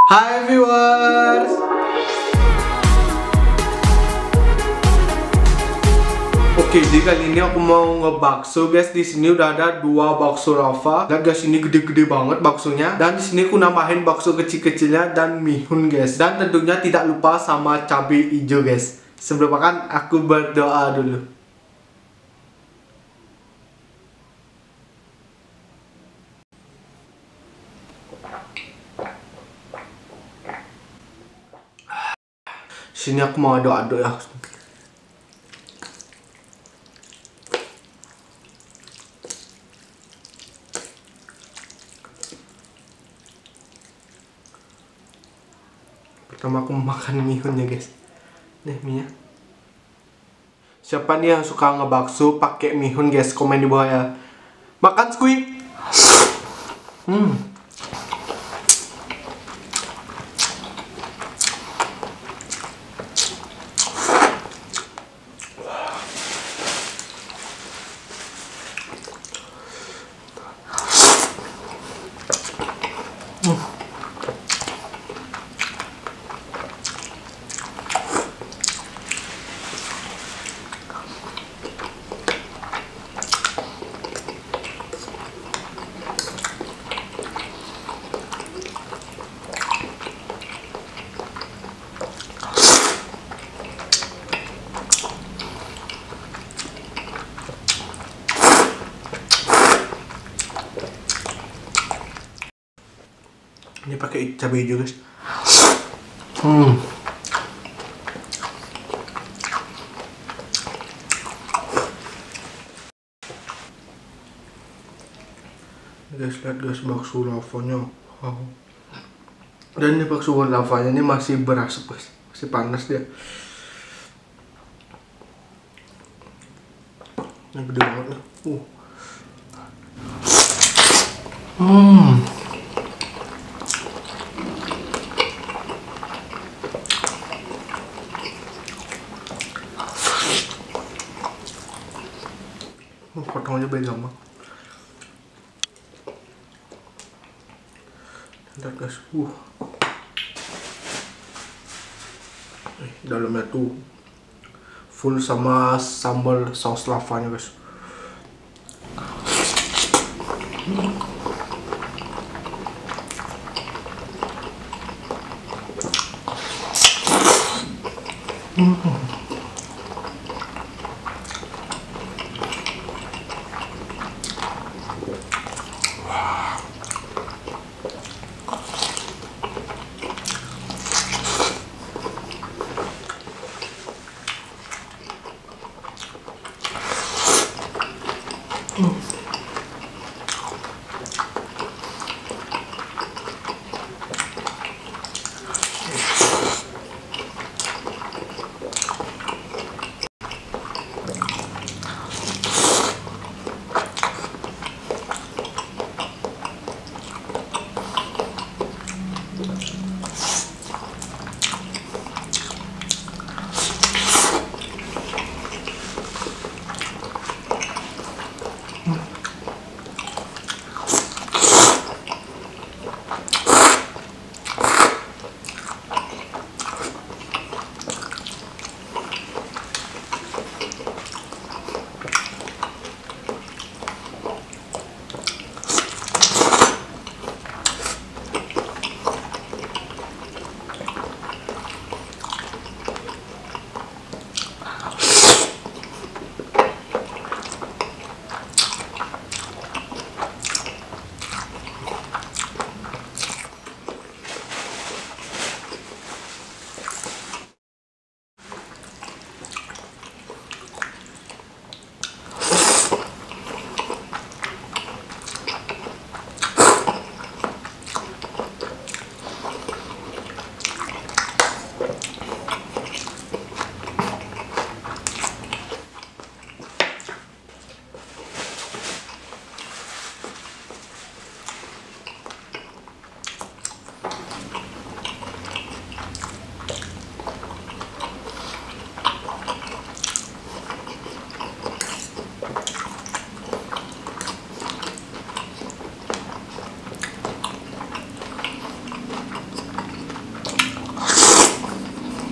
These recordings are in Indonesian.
Hai viewers. Oke, jadi kali ini aku mau ngebakso guys. Di sini udah ada 2 bakso lava. Dan guys, ini gede-gede banget baksonya. Dan di sini aku nambahin bakso kecil-kecilnya dan mihun guys. Dan tentunya tidak lupa sama cabai hijau guys. Sebelum makan aku berdoa dulu. Sini aku mau aduk-aduk ya. Pertama aku makan mihunnya guys. Nih mie. Siapa nih yang suka ngebakso pakai mihun guys? Komen di bawah ya. Makan squid. Ini pakai cabai hijau guys. Guys, lihat guys bakso lavanya. Wow. Dan ini bakso lavanya ini masih berasap guys, masih panas dia. Ini gede banget ya. Potong aja beda mah. Lihat guys, dalamnya tuh full sama sambal saus lavanya guys.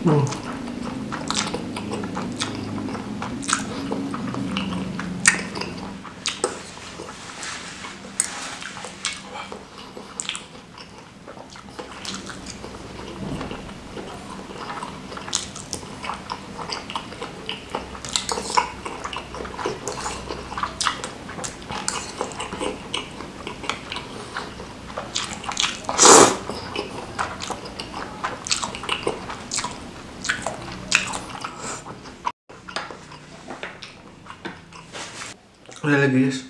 Udah lagi guys.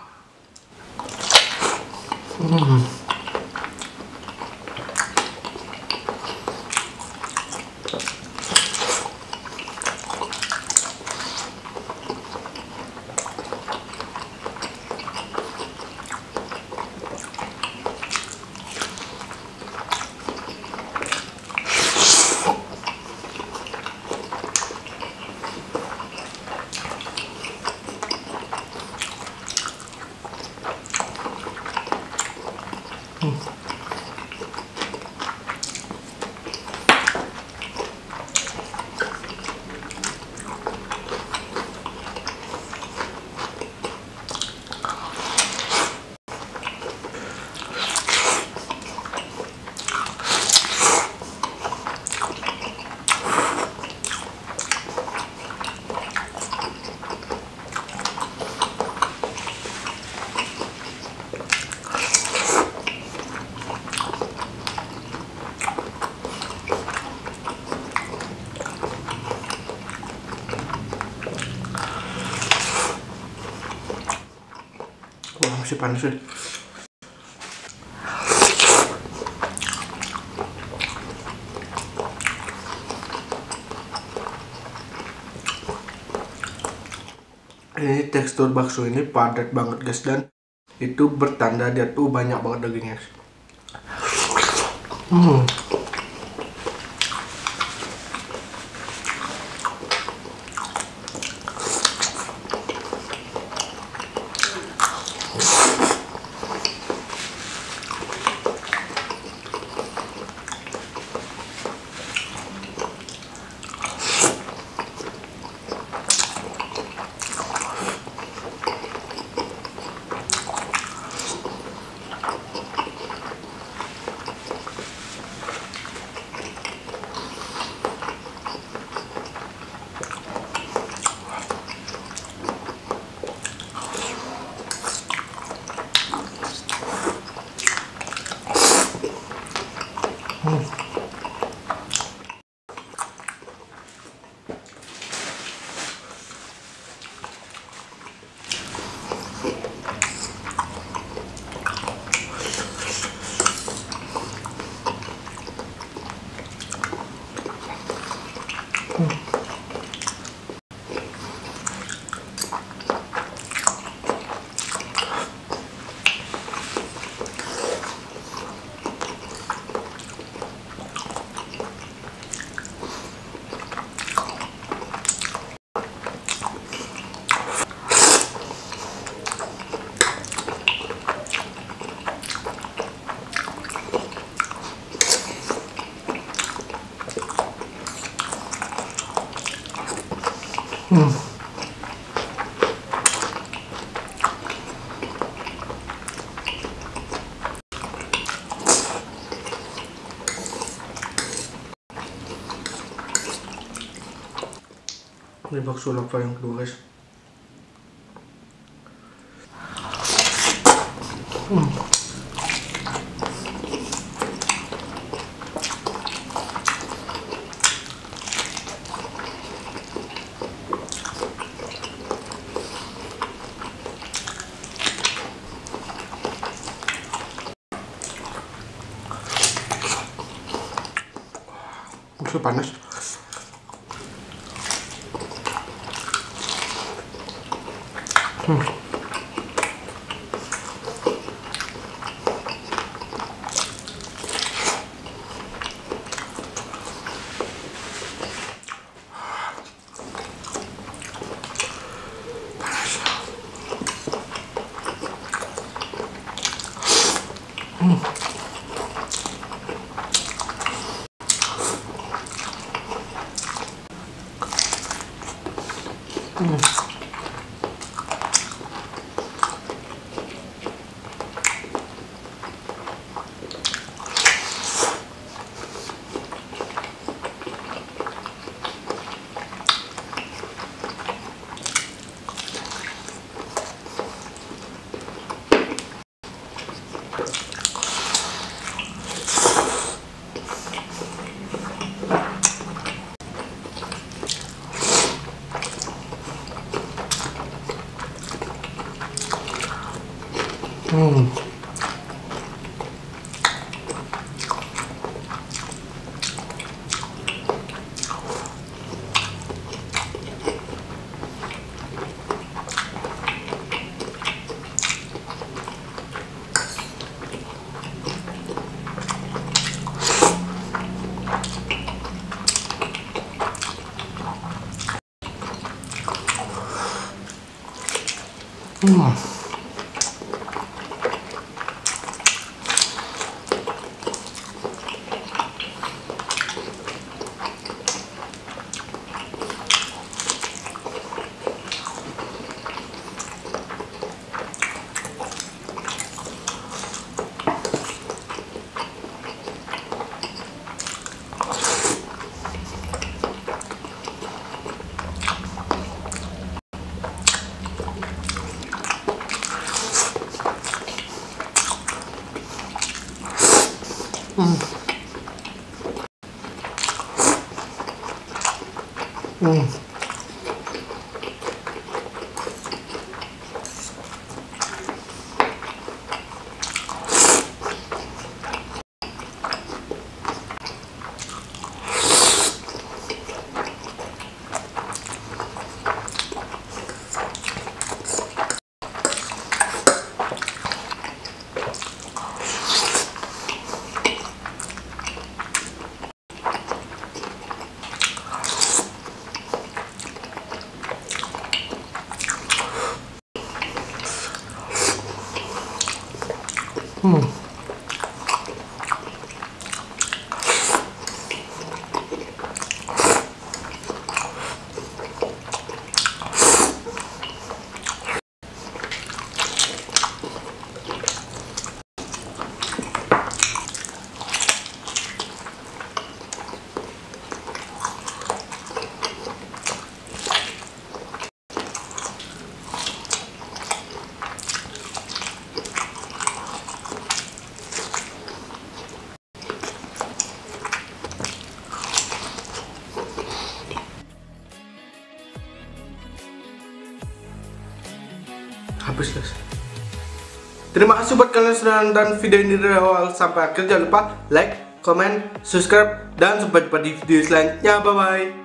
Wah, masih panas ya. Ini tekstur bakso ini padat banget guys, dan itu bertanda dia tuh banyak banget dagingnya. Ini bakso lava yang kedua guys. Masih panas. Habis guys. Terima kasih buat kalian yang sudah nonton video ini dari awal sampai akhir. Jangan lupa like, comment, subscribe, dan sampai jumpa di video selanjutnya. Bye bye.